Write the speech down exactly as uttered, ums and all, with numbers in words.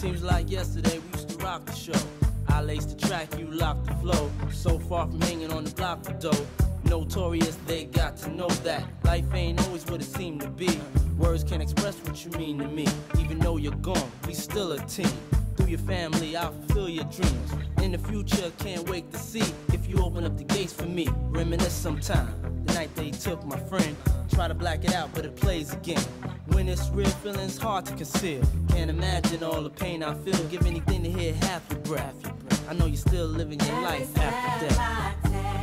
Seems like yesterday we used to rock the show. I laced the track, you locked the flow. So far from hanging on the block for dough. Notorious, they got to know that life ain't always what it seemed to be. Words can't express what you mean to me. Even though you're gone, we still a team. Through your family, I'll fulfill your dreams. In the future, can't wait to see if you open up the gates for me. Reminisce sometime, the night they took my friend. Try to black it out, but it plays again. When it's real, feeling's hard to conceal. Can't imagine all the pain I feel. Give anything to hear half your breath. I know you're still living your life after death.